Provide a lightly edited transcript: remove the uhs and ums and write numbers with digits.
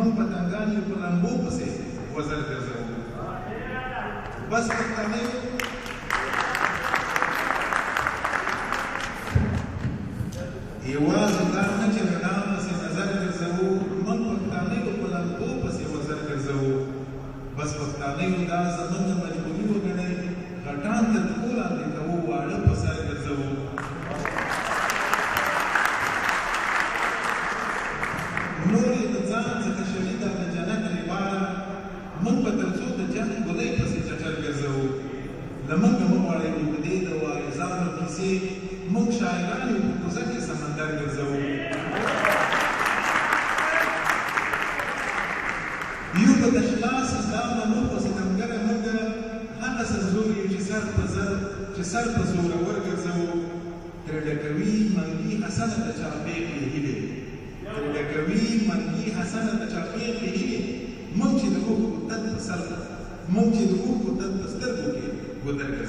موږ پتنګان یو په لمبو پسې وزر ګرځوو بس پښتانه یوازې دا نه چې رڼا پسې نظر ګرځوو موږ پښتانه یو په لمبو پسې وزر ګرځوو بس پښتانه یو دا زموږ مجبوري وګڼئ غټان د پښو لاندې کوو واړه په سر ګرځوو نور یې د ځان څخه شهیده د جنت ریباره موږ به تر څو د جنګ ګولۍ پسې چټر ګرځوو له موږه مه غواړئ اوږدې د وارثانو کیسې موږ شاعران یو په کوزه کې سمندر ګرځوو یو په تشلاس اسلام نه موږ په ستمګره موږه هغه څه زور یو چې سر په زورور ګرځوو ترې ډکوي منګي حسنه د چا پېغلې هیلې ترې ډکوي منګي حسنه د چا پېغلې هیلې موږ چې د اوښکو تن په سر موږ چې د اوښکو تن په سترګو کې ګودر